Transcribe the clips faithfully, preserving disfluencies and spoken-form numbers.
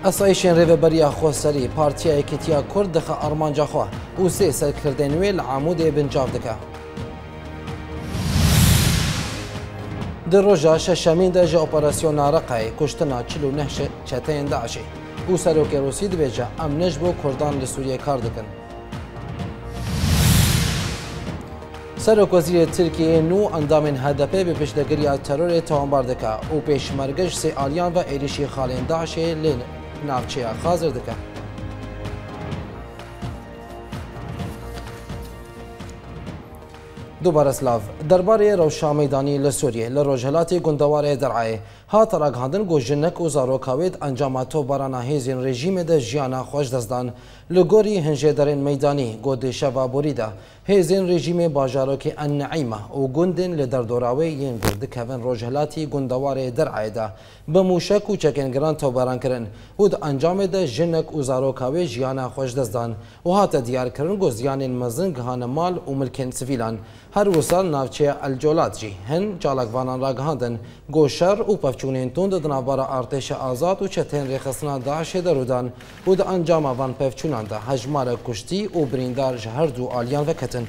ئەسایشێن ڕێڤەبەریە خۆسەری پارتیا یەکێتیە کورد دەخە ئەڕمانجاخوا و سێ سەرکردێنوێ لە عامودێ بنجاو دەکە. Di roja şeşemîn de ji operasyona Reqayê kuştina çil û neh çeteyên Daişê û Serokê Rûsî dibêje em ne ji bo Kurdan li Sûriyê kar dikin. Serokwezîrê Tirkiyeyê nû endamên H D P bi piştgiriya terorê tombar dike û pêşmerge ji sê aliyan ve êrişî xalên Daişê lê navçeya Xazir dike. دوباره سلاف درباره روشا میدانی لسوریه لروجهلاتی گندواره درعای هات راگهاندن گو جنک و زاروکاوید انجاماتو بارانا هیزین رژیم ده جیانا خوش دزدان لگوری هنجه درین میدانی گو دیشوا بوریده هیزین رژیم باجاروکی النعیمه و گندن لدردوراوی ین گرد کون روجهلاتی گندواره درعای ده بموشک و چکنگران تو باران کرن و ده انجام ده جنک و زاروکاوی جیانا خوش دزدان و هات دیار کرن گو زیانین مزن گهان مال و ملکن سویلان هر وصل ناوچه الجولات جی هن جالکوانان راگهاندن گو شر و پفچونین توند دنابارا ارتش آزاد و چتین ریخصنا داعش درودان و ده انجام وان پفچونان ده هجمار کشتی و بریندار جهر دو آلیان وکتن.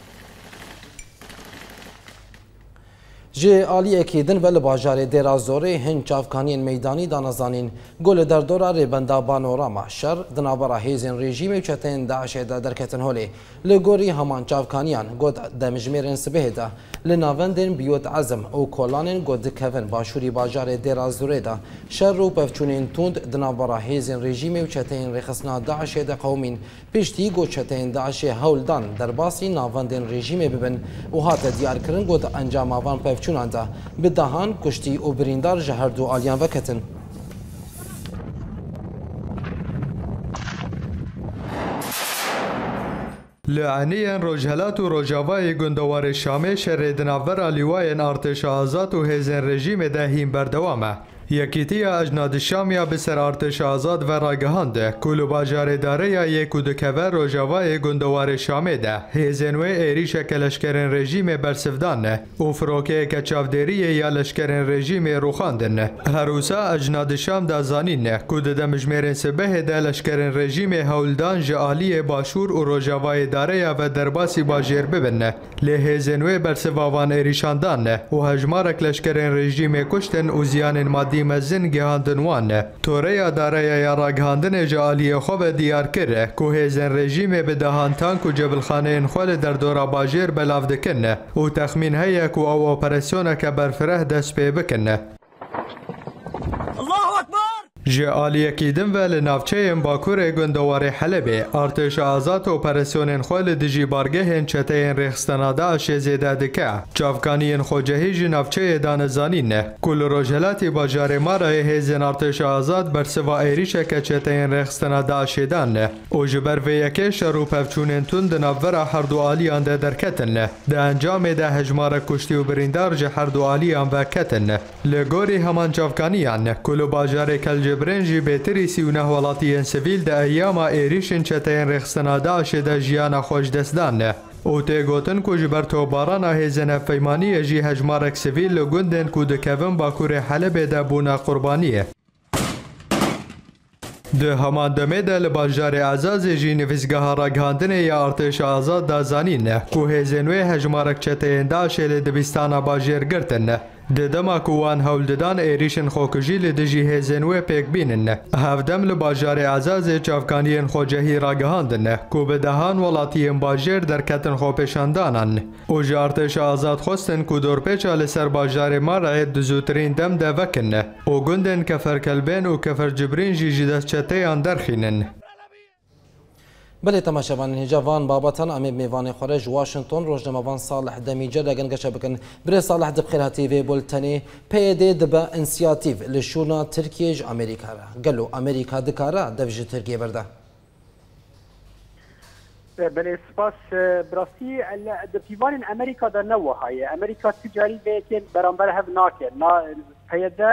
جه آلیه کیدن ول باجار درازوره هن چافکانین میدانی دانزانین گل در دورا ریبندا بانوراما شر دنابرا هیزن رژیم چتین داعش دا درکتن هولی لگوری همان چافکانیان گود دمجمیرن سبه دا لناوندن بیوت عزم او کولانن گود کون باشوری باجار درازوره دا شر و پفچونین توند دنابرا هیزن رژیم چتین رخصنا داعش دا قومین پشتی گو چتین داعش هولدان در باسی ناوندن رژیم ببن و هات دیار کرن گود انجام آوان پفچون چونانده به دهان کشتی و بریندار جهر دو آلیان وکتن. لعنیان روجهلات و روجاوای گندوار شامه شر دناور لیواین ارتش آزاد و هیزن رژیم دهیم بردوامه. یکیتی اجناد شامیا به سر ارتش آزاد و راگهانده کلو باجار داره یا یک و دکور روجاوای گندوار شامه ده هیزنوی ایریش کلشکرین رژیم برسفدانه و فروکه کچافدری یا لشکرین رژیم روخاندن هروسا اجناد شام ده زانینه کود دمجمیرین سبه ده لشکرین رژیم هولدان جعالی باشور و روجاوای داره و درباسی باجر ببنه لی هیزنوی برسفاوان ایریشاندانه و هجمارک لشکرین رژیم کشتن و زیان مادی مزن گهاندن وانه توره داره یا راگهاندن جعالی خوب دیار کره که هیزن رژیم به دهان تانک و جبل خانه خول در دورا باجر بلاف دکنه و تخمین هیا که او اپراسیونه که برفره دست پی بکنه. الله اکبر! جعالی کیدن و لنافچه باکور گندوار حلبه ارتش آزاد اپراسیون خول دجی بارگه چته رخستنا داعش زیده دکه چافکانی خوجهی جنافچه دانزانین کل روجهلات باجار مارای هیزن ارتش آزاد برسوا ایریش که چته رخستنا داعش دان او جبر و یکی شروع پفچونین تون دناور هر دو آلیان ده درکتن ده انجام ده هجمار کشتی و بریندار جه هر دو آلیان وکتن لگوری همان چافکانیان کل باجار کل برنجی بهتری سیونه ولاتی سویل ده ایاما ایریشن چتین رخصنا داعش ده جیانا خوش دستدانه او ته گوتن کو جبر تو بارانا هیزن فیمانی جی هجمارک سویل لگندن کو ده کوین باکور حلب ده بونا قربانیه ده همان دمه ده لباجار اعزاز جی نویزگاه راگهاندن یا ارتش آزاد ده زانین کو هیزنوی هجمارک چتین داعش لدبستان باجر گرتن ده دما کوان هولدان ایریشن خوکجی لدجی هیزنوی پیک بینن هفدم لباجار اعزاز چافکانین خوجهی راگهاندن کو به دهان ولاتیم باجر در کتن خوپشاندانن او جارتش آزاد خواستن کو دور پیچا لسر باجار مارع دزوترین دم ده وکن او گندن کفر کلبین و کفر جبرین جی جدست چتیان درخینن. بله تماشاوان هجوان بابتان امی میوان خارج واشنطن روزنامه‌وان صالح دمیجر لگن گشت بکن بر صالح دبخیر هاتیوی بولتنی پیدا دبا انسیاتیو لشونا ترکیه امریکا را گلو امریکا دکارا دبج ترکیه برده. بله سپاس براستی دپیوان امریکا در نوهای امریکا تجاری بیتین برانبر هف ناکر نا پیدا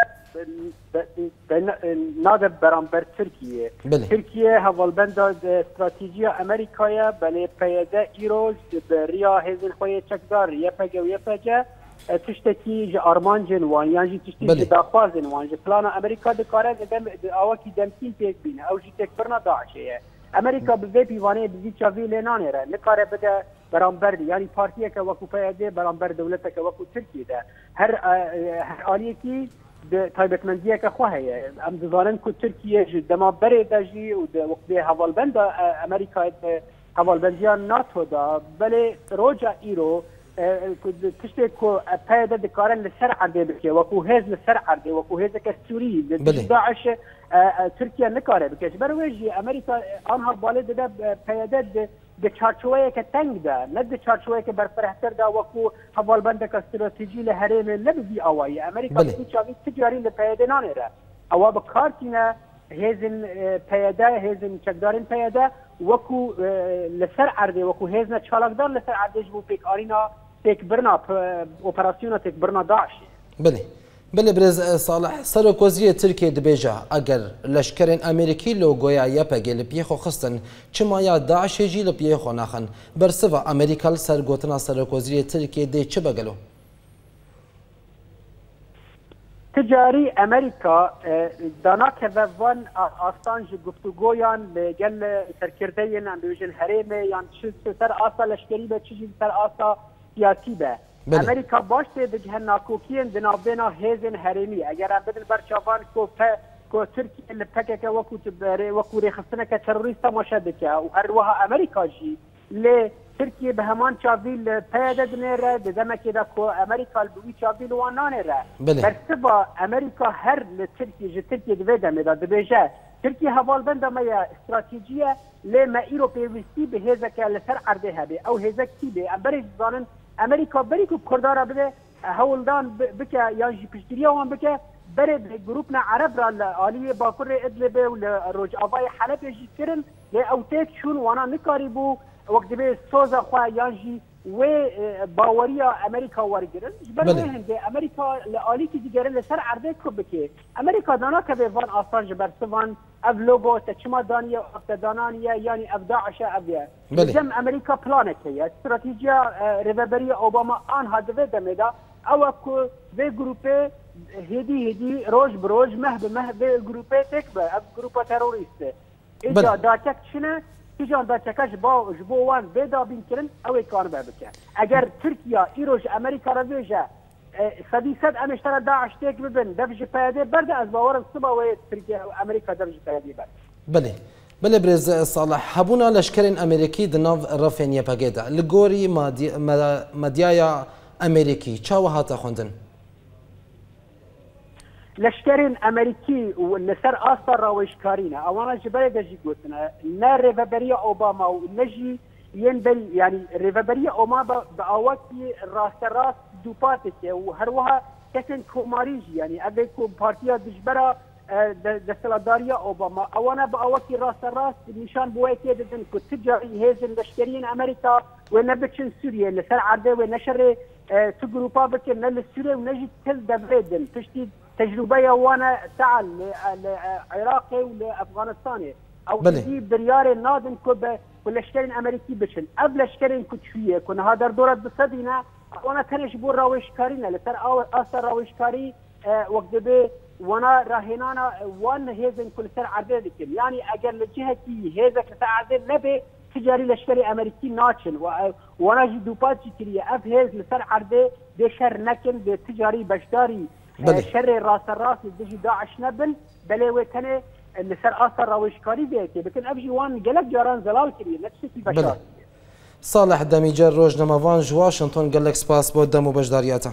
نادر برانبر ترکیه ترکیه هوالبند استراتژی امریکای بله پیدا ایروز بریا هزل خوی چکدار یپگه و یپجه تشتكي جي ارمانجن وان يعني تشتكي جي داخوازن وان جي بلان امريكا دكاره دم اوكي دمتين تيك بينا او جي تكبرنا داعشيه امريكا بزي بيوانه بزي تشافي لنانره نكاره بده برامبر يعني بارتيه كوكو فايده برامبر دولته كوكو تركيا ده هر هر اليكي تایبەتمەندیە کە خوا هەیە ئەم دەزانن کو تورکیە دەما بەرێ دەژی و وەقتێ هەواڵبەندە ئەمریکا هەواڵبەندیان ناتۆدا بەلێ ڕۆژە ئیرۆ تشتێک پەیەدە دەکارن لەسەر عەردێ بکێ وەکو هێز لەسەر عەردێ وەکو هێزێکە سووری داعش تورکیا نکارێ بکەش بەروێژی ئەمریکا ئانها باڵێ دەدا پەیەدە د چارچوبەیەکە تەنگدا نە د چارچوبەیەکە بەرفرەهتردا وەکو هەواڵبەندێکە استراتیژی لە هەرێمێ نەبزی ئاوایی ئەمریکا چاوی تجاری لە پەیەدە نانێرە ئەوە بەکارتینە هێزن پەیەدە هێزن چەکدارین پەیەدە وەکو لەسەر عەردێ وەکو هێزنە چالاکدار لەسەر عەردێژ بوو پێکئارینا پێکبرنا ئۆپەراسیۆنە تێکبرنا داعشێ بڵێ بله برز صالح سەرۆکۆزیە ترکیە دەبێژە ئەگەر لەشکرên ئەمریکی لۆگۆیا یەپەگێ لە پێخۆ خستن چمایا داعشێژی لە پێخۆ ناخن بەرسڤە ئەمریکا لە سەرگۆتنا سەرۆکۆزیە ترکیە دێ چ بەگەلۆ تجاری ئەمریکا داناکەvە van ئاستان ji گفتوگۆیان لەگەل سەرکردەیەن ئەمبێژن هەرێمێ یان سەر ئاستا لەشکری بە چژی سەر ئاستا سیاسی بە امریکا باش ته د جهناکوکین د نابینا هیزن هرمی اگر ام بدل برچاوان کو کو ترکیه لپکه که وکو تبره وکو رخصتنه که تروریست مشدکه و هر وها امریکا جی ل ترکیه به همان چاویل پیاده دنره د دمکه دا کو امریکا بوی چاویل وانانه را برسبا امریکا هر ل ترکیه ج ترکیه د دمه دا د بهجه ترکیه حوالبند ما استراتیجیه ل ما ایروپیوسی به هزکه لسر عرضه هبه او هزکی به امبر زانن امریکا بری کو کردارا بده هولدان بکه یا جی پشتریه وان بکه بره گروپنا عرب را عالی باکر ادلب و رجعای حلب جی کرن ل اوتیک شون وانا نکاری بو وقت به سوزا خو یا جی و باوریا امریکا ورگرن بره هنده امریکا عالی کی دیگه لسر عرضه کو بکه امریکا دانا که به وان آسانج برسوان اف لوگو تچما دانیه افتدانانیه یعنی اف داعش ابیه جم امریکا پلانه که استراتیجیا ریوبری اوباما آن هدف دمیدا او کو به گروپه هدی هدی روز بروز مه به مه به گروپه تک به اف گروپه تروریست اجا داتک چنه ایجان داتکش با جبوان بدا بین کرن او کار بکه اگر ترکیه ایروش امریکا را ویجه صدی صد امشتر داعش تک ببن دفج پیاده برد از باور صبح و ترکیه و امریکا دفج پیاده برد بله بله برز صالح هبونا لشکرین امریکی دناو رفین یپگیده لگوری مدیایا امریکی چاو هاتا خوندن لشکرین امریکی و لسر آستار راوشکارینه اوانا جبره دجی گوتنه نه ریوبری اوباما و نجی ین بل یعنی ریوبری اوباما با آواتی راست راست دوپاتشه و هر وها کسن کوماریجی یعنی اگه کو پارتیا دجبره دستلداریا اوباما اوانا با آواتی راست راست نشان بوی که دادن که تجاری هیزن لشکرین امریکا و نبچن سوریه لسر عرده و نشر تو گروپا بکن نه لسوریه و نجی تل دبریدن تشتید تجربه وانا تعال لعراق ولافغانستان او دي بريار نادن كوب والاشكال الامريكي بشن قبل اشكال كتشويه كنا هذا دورة بصدينا وانا تنش بور راوشكارينا لتر اثر راوشكاري وقت به وانا راهنانا وان هيزن كل سر عرضه دكن يعني اگر لجهتي هيزك سر عرضه نبي تجاري الاشكال الامريكي ناتشن وانا جي دوبات كريه اف هيز لسر عرضه بشر نكن بتجاري بشداري شر راس الراس دجي داعش نبن بلي وكنه اللي سر اثر راوشكاري بيتي لكن ابجي وان قلق جاران زلال كبير نفس البشر صالح دميجر روجنامه وان واشنطن قال لك سباس بود دم وبجدارياته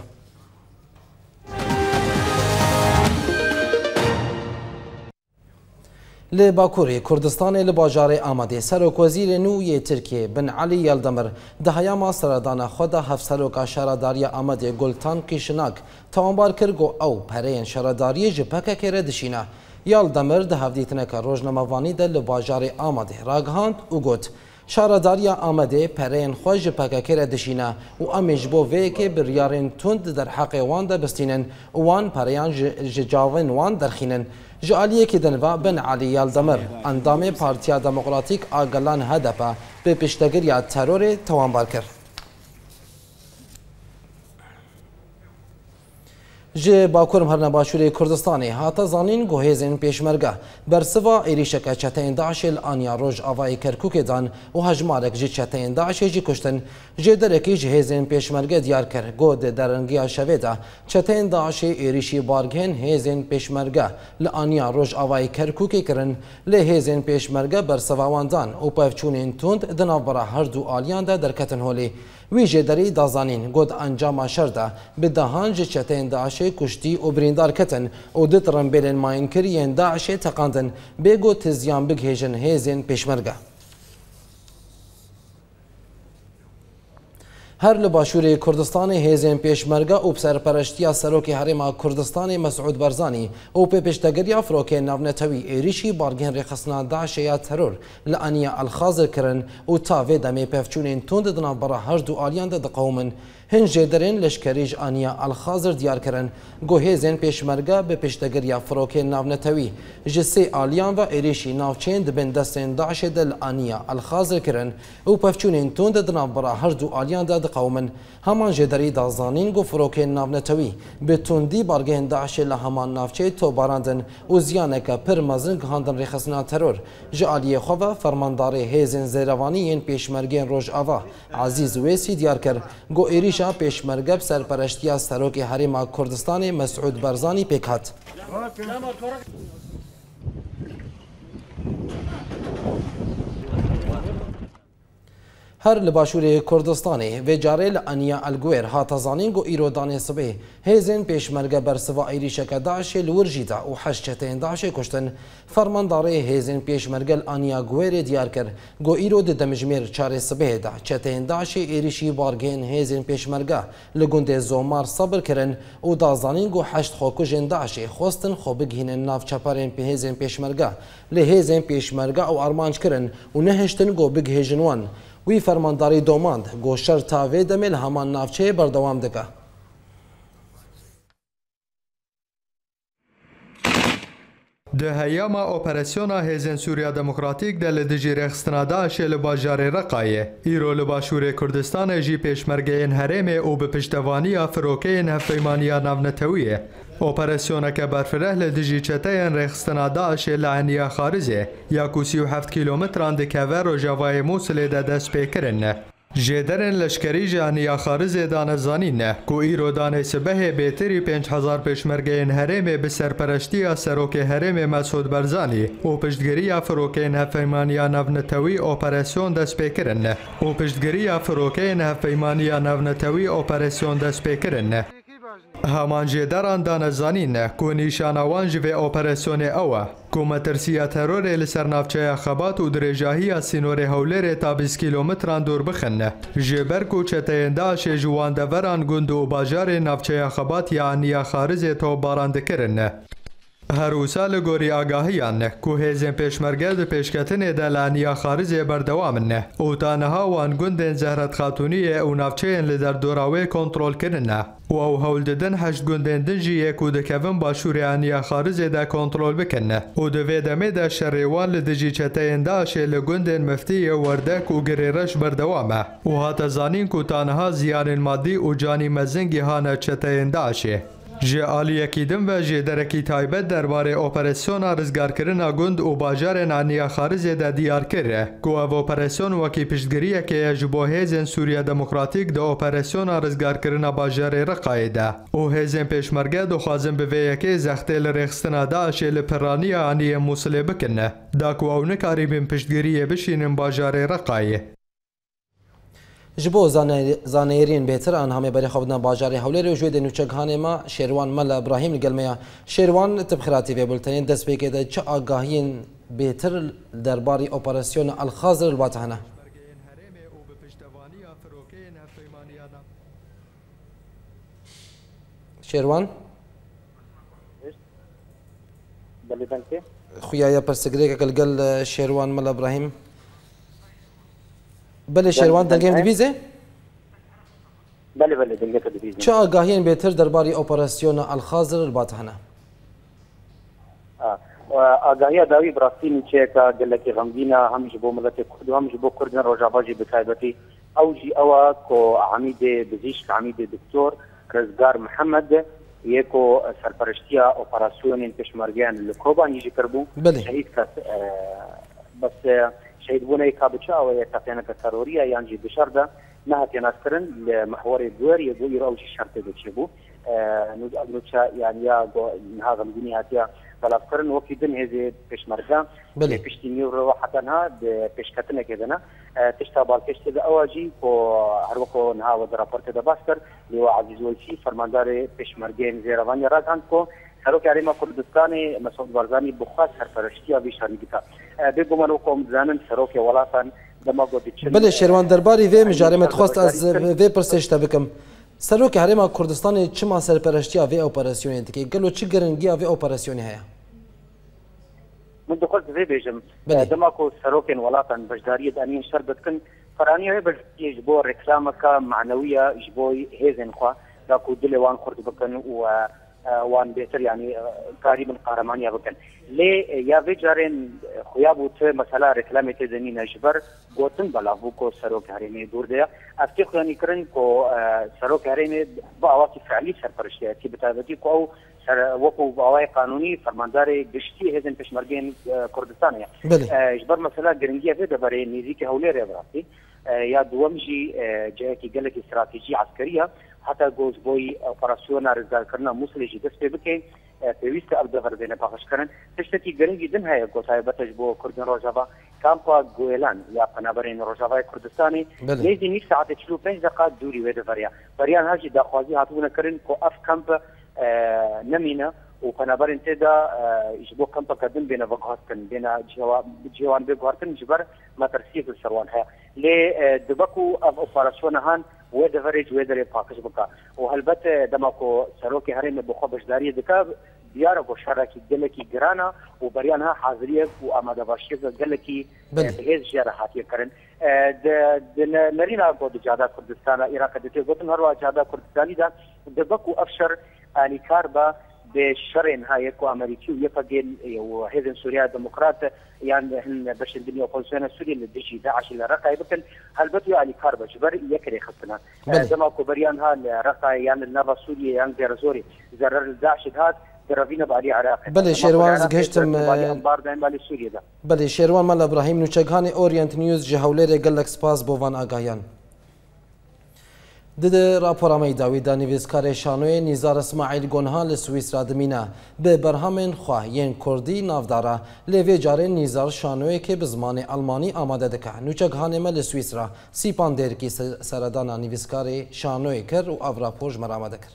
لباکوری کردستان لباجار آماده سرک وزیر نوی ترکیه بن علی یلدمر دهیاما سردان خود هفت سرک شهرداری آماده گلتان کشناک تانبار کرگو او پرین شهرداری جپک کره دشینه یلدمر ده هفدیتنه که روزنامه‌وانی ده لباجار آماده راگهاند و گوت شهرداری آماده پرین خواه جپک کره دشینه و امیش بو وی که بریارین تند در حق وان ده بستینن وان پریان جاون وان درخینن جالیه که دنوا بن علی یلدمر اندام پارتیا دموکراتیک آگلان هدفه به پیشتگیری ترور توانبار کرد. جه باکورم هر نباشوری کردستانی هاتا زانین گوهیزن پیشمرگه برسوا ایریشک چتین داعش الانیا روج آوای کرکوک دان و هجمارک جه چتین داعش جی کشتن جه درکی جهیزن پیشمرگه دیار کر گود درنگیا شویده چتین داعش ایریشی بارگهن هیزن پیشمرگه الانیا روج آوای کرکوک کرن لهیزن پیشمرگه برسوا واندان و پفچونین توند دنابرا هر دو آلیان ده درکتن هولی ویژه دری دازانین گود انجام شرده به دهان جه چتین داعش کشتی و بریندار کتن و دت رنبیلن ماین کریین داعش تقاندن بگو تزیان بگهیجن هیزین پیشمرگه هر لباشور کردستان هیزین پیشمرگه و بسرپرشتیا سروک حرم کردستان مسعود برزانی و به پشتگیری فروک نونتوی ایریشی بارگین رخصنا داعش یا ترور لانیا الخازر کرن و تاوی دمی پفچونین توند دنا برا هر دو آلیان ده قومن هنج درین لشکریج آنیا الخازر دیار کرن گوهیزین پیشمرگه به پشتگیری فروک نونتوی جسی آلیان و ایریشی ناوچین دبن دستین داعش دل آنیا الخازر کرن و پفچونین توند دنا برا هر دو آلیان ده قومن همان جدری دازانین گو فروک نونتوی به توندی بارگین داعش لهمان نافچه تو باراندن و زیانک پر مزن گهاندن رخصنا ترور جعالی خواه فرماندار هیزین زیروانی پیشمرگین روش آوا عزیز ویسی دیار کر گو ایریش پیشمرگه سرپرشتیا سروک حرم کردستان مسعود برزانی پیکات هر لباشور کردستانی و جاریل انیا الگویر هاتا زانین گو ایرودان صبح هیزین پیشمرگه برسوا ایریشک داعش لورجیدا و حشچتین داعش کشتن فرماندار هیزین پیشمرگه انیا گویر دیار کر گو ایرود دمجمیر چار صبح دا چتین داعش ایریشی بارگین هیزین پیشمرگه لگوند زومار صبر کرن و دازانین گو حشت خوکوژن داعش خوستن خوبگهین ناف چپارین پی هیزین پیشمرگه لهیزین پیشمرگه او ارمانج کرن و نهشتن گو بگهیجنوان وی فرمانداری دوماند گوشر تاوی دمیل همان نافچه بردوام دکه ده هیاما اپراسیونا هیزن سوریا دموکراتیک ده لدجی رخستنا داعش لباجار رقایه ایرو لباشور کردستان جی پیشمرگه این هرمه او به پشتوانی فروکه این هفیمانیا نونتویه اپراسیونا که برفره لدجی چته این رخستنا داعش لعنیا خارزه یا کوسی و هفت کیلومتران ده کور و جوای موصله ده دست پیکرن جدرن لشکری جانیا خارز دان زانین کو ایرو دان سبه بهتری پنج هزار پیشمرگه هرم به سرپرشتی سروک هرم مسعود برزانی او پشتگیری فروکه هفیمانیا نونتوی اپراسیون دست پیکرن او پشتگیری فروکه هفیمانیا نونتوی اپراسیون دست پیکرن همان جدران دان زانین کو نیشانوان جوی اپراسیون اوه کو مترسیه ترور لسر نافچه خبات و درجاهی سینور هولر تا بیست کیلومتران دور بخنه جبر کو چتین داعش جوان دوران گند و باجار نافچه خبات یعنی خارز تو بارند کرن هر سال گوری آگاهیان کو هیزن پیشمرگه ده پیشکتن ده لعنیا خارز بردوامن او تانها وان گندن زهرت خاتونی او نافچه لدر دوراوی کنترول کرنه و او هول ددن هشت گندن دنجی کو ده کون باشور لعنیا خارز ده کنترول بکنه او ده ویدمه ده شریوان لدجی چتین داعش لگندن مفتی وردک و گریرش بردوامه و هات زانین کو تانها زیان مادی و جانی مزنگی هانه چتین داعشه جه آلیکی دم و جه درکی تایبت درباره اپراسیون رزگارکرنا گند و باجار نعنیا خارز ده دیار کره که او اپراسیون وکی پشتگیریه که جبو هیزن سوریا دموکراتیک ده اپراسیون رزگارکرنا باجار رقای ده او هیزن پیشمرگه دو خوازن به ویکی زخته لرخستنا داعش لپرانی آنی موصله بکنه دا که او نکاری بین پشتگیریه بشینن باجار رقای جبو زانیرین بهتر آن همه برای خوابدن باجاری حولی رو جوید نوچگهان ما شیروان ملا ابراهیم لگلمیا شیروان تبخیراتی و بلتنین دست بکیده چه آگاهین بهتر درباری اپراسیون الخازر الواتحنه شیروان خویایا پرسگری که گل شیروان ملا ابراهیم بله شیروان دنگیم دبیزه؟ بله بله دنگیم دبیزه چه آگاهین بهتر درباره اپراسیون الخازر الباطحنه؟ آگاهی داوی براستینی چه که گلکی غمگینه همش بو ملت کرد و همش بو کردن روجاباجی بتایبتی او جی اوا کو عمید بزیشک عمید دکتور رزگار محمد یکو سرپرشتیا اپراسیون پشمرگیان لکوبانی جی کربو شهید کس بس شهید بونه کابچا و تقیانه تروریه یان جی بشرده نه تناس کرن لمحور دوار يبو يراوش الشرط بتشبو نوتشا يعني يا هذا الدنيا هاتيا فلافكرن وكي دن هذه بشمرجا بشتيني روحة انها بشكتنا كذا تشتا بالكش تدا اواجي كو هروكو نها ودرابورت دا باستر لو عزيز ولشي فرماندار بشمرجين زيرواني راغان كو سروك عريما كردستاني مسعود بارزاني بخاص سرپرشتيا بشاني بتا بگمانو كوم زانن سروك ولاتان بله شیروان درباری وی مجارمت خواست از وی پرسش بکم سروک حرم کردستان چما سرپرشتی وی اپراسیونی که گلو چی گرنگی وی اپراسیونی هيا من دخلت وی بیجم دماکو سروکن ولاتن بجدارية انين شربت كن فرانيه بج يجبو ركلامك معنويه يجبو هيزن خوا داكو دلوان كرد بكن و وان بيتر يعني كاري من قهرمانيا بكن لي يا فيجارين خيابوت مثلا ركلامه تزنين جبر قوتن بلافوكو سروك هريمي دور ديا افتي خياني كرن كو سروك هريمي باواتي فعلي سرپرشتي بتابتي كو وقو باوای قانوني فرماندار گشتي هزن پشمرگين كردستان جبر مثلا گرنگيه في دبري نيزيكي هولير براسي يا دومجي جاكي قالك استراتيجيه عسكريه حتى جوز بوي اپراسيون رزال کرنا مسلجي دس به بكي بيست البغر بين باخش كرن تشتكي گرنگي دن هي گوتاي بتج بو كردن روجافا كامبا گويلان يا قنابرين روجافا كردستاني ليزي نيك ساعات تشلو بين دقائق دوري ويد فريا فريان هاجي داخوازي هاتونا كرن كو اف كامب نمينا وقنابرين تدا يجبو كامبا كدن بين بغات كن بين جوان بغات كن جبر ما ترسيف السروان هي لي دبكو اف اوبراسيون هان ودفرج ودري باكش بكا وهلبت دماكو سروكي هرم بخوبش داري دكا ديارو شركي دلكي جرانا وبريانها حاضريه واماده باشيه دلكي بهز جراحاتي كرن د نرينا بود جادا كردستان عراق دته غتن هروا جادا كردستاني دا دبكو افشر اني كاربا بشرين هاي كو امريكي ويفقين وهذن سوريا ديمقراط يعني هن باش الدنيا قوسنا سوريا اللي بيجي داعش اللي رقا يمكن هلبتو يعني كاربا جبر يكري خصنا زعما كوبريان ها رقا يعني النبا سوريا يعني زرزوري زرر داعش هات درافينا بعلي عراق بله شیروان گشتم بله شیروان مال ابراهیم نوچگان اورینت نیوز جهولر گلک سپاس بوان آگاهیان دده راپورا میداوی دا نویسکار شانوی نیزار اسماعیل گونها لسویسرا دمینه به برهمن خواه ین کردی نافدارا لیوی جاره نیزار شانوی که به زمان آلمانی آماده دکه نوچگان ما لسویسرا سیپان درکی سردانا نویسکار شانوی کر و او راپور جمر آماده کر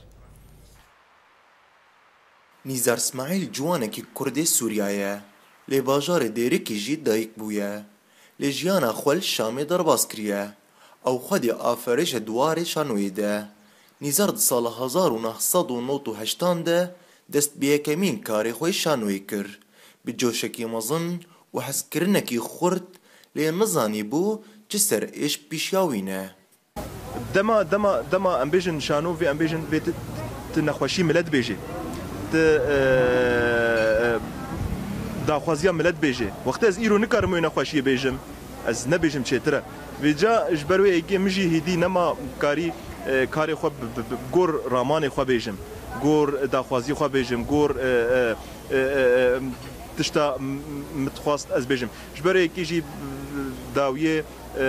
نیزار اسماعیل جوانکی کردی سوریایه لی باجار دیرکی جی دایک بویه لی جیانا خوال شامی درباز کریه او خودی آفرش دوار شانوی ده نیزار سال هزار و نهصد و نوت و هشتان ده دست بیکمین کاری خوی شانوی کر به جوشکی مزن و حس کرنکی خورد لی نزانی بو جسر ایش پیشیاوینه دما دما دما امبیجن شانوی امبیجن بیت تنخوشی ملت بیجی ت داخوازیا ملت بیجی وقت از ایرو نکارموی نخوشی بیجم از نبیجم چیتره ویجا اجبروی ایگه مجی هیدی نما کاری کاری خو گور رامان خو بیجم گور داخوازی خو بیجم گور تشتا متخواست از بیجم اجبروی ایگه جی داویه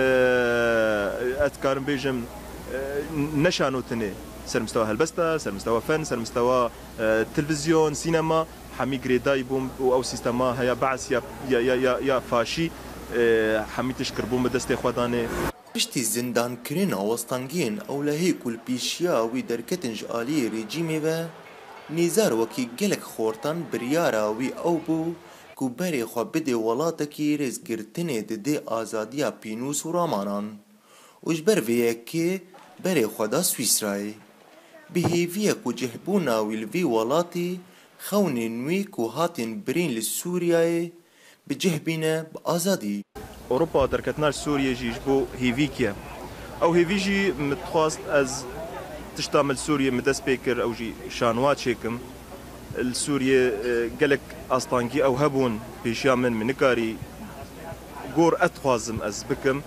اتکارم بیجم نشانوتنه سر مستوى هلبستا سر مستوى فن سر مستوى تلفزيون سينما حمي جريداي بوم او سيستما هيا بعث يا يا يا يا فاشي حمي تشكر بوم دستي خدانه پشتی زندان کرین آوستانگین او لهی کل پیشیا وی درکتنج آلی رژیمی و نیزار وکی گلک خورتان بریارا وی او بو کو بری خو بده ولاتکی رزگرتنه ده آزادیا پینوس و رامانان وجبر ویکی بری خدا سویسرای بهیویه کو جهبونا ویلوی ولاتی خونین وی کو هاتین برین لسوریای بجهبینه بآزادی اوروبا درکتناش سوریا جیش بو هیویکیه او هیویجی متخواست از تشتامل سوریا مدس بيكر او جي شانوات شيكم السوريا قالك اسطانكي او هبون بيشيا من منكاري قور اتخوازم از بكم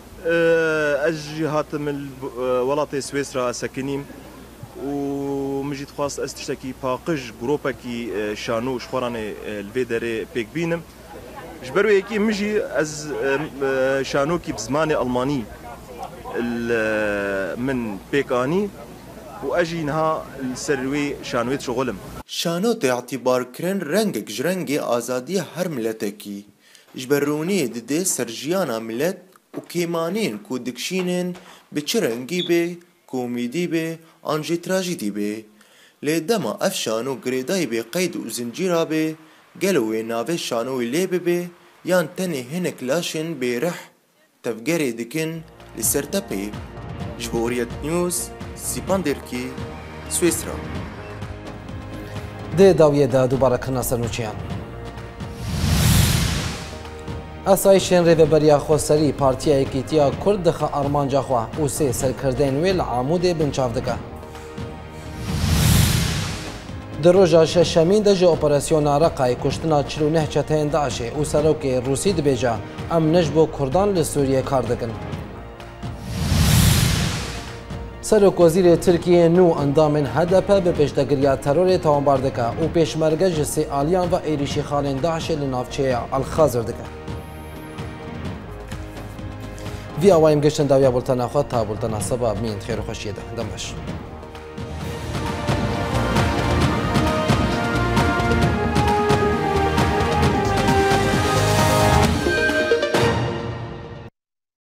اجي هاتم ولاتي سويسرا ساكنين ومش مجید خواست از تشتکی پاقش گروپکی شانو شخورانه الوی داره پیک بینم جبرو یکی مجی از شانو کی بزمان المانی من پیکانی و اجی نها السروي شانويت شغلم شانو اعتبار كرن رنگك جرنگي آزادي هر ملتكي جبروني دده سرجيانا ملت و كيمانين كو دكشينن بچرنگي بي كوميدي بي انجي تراجيدي بي لدما اف شانو گريداي بي قيد و زنجيرا بي گلوي ناوي شانوي ليبي بي يان تني هنك لاشن بيرح تفگري دكن لسرتبي جبوريت نيوز سیپان درکی سویسرا ده داویه ده دوباره کرنا سرنوچیان اسایشین ریوبریا خوسری پارتیا یکیتیا کرد دخه ارمانجا خوا او سه سرکردین ویل عمود بنچاو دکه در روژا ششمین دجه اپراسیون رقای کشتنا چل و نه چتین داعشه او سروک روسی دبیجا ام نجبو کردان لسوریه کار دکن سرک وزیر ترکیه نو اندام هدف به پشتگیری ترور توانبار دکه و پیشمرگه جسی آلیان و ایریشی خالین داعش لنافچه الخازر دکه وی اوایم گشتن داویا بولتنا خود تا بولتنا سبا مین خیر و خوشیده دمش